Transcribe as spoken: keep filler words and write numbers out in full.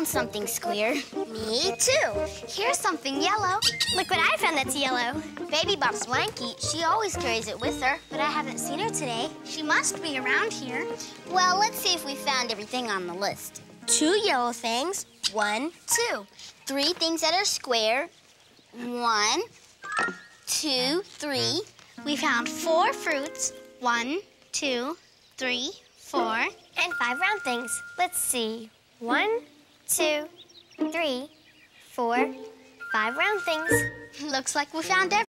found something square. Me too. Here's something yellow. Look what I found that's yellow. Baby Bop Swanky, she always carries it with her. But I haven't seen her today. She must be around here. Well, let's see if we found everything on the list. Two yellow things. One, two. Three things that are square. One, two, three. We found four fruits. One, two, three, four. And five round things. Let's see. One, two, three, four, five round things. Looks like we found everything.